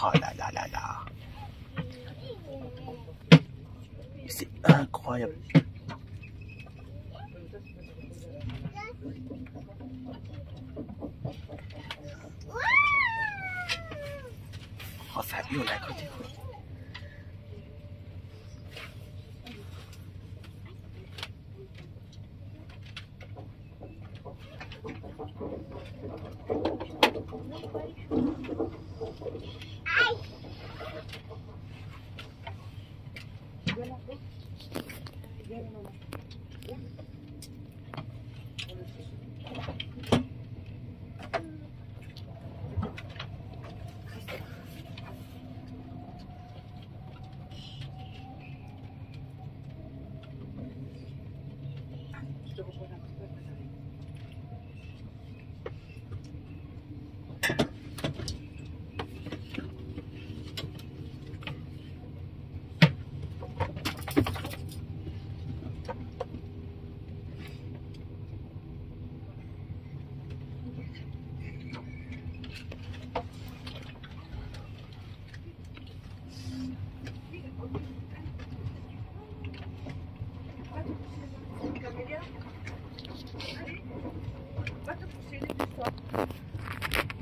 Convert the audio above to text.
Oh là là là là. C'est incroyable. Oh, ça hurle à côté. Va te pousser les histoires.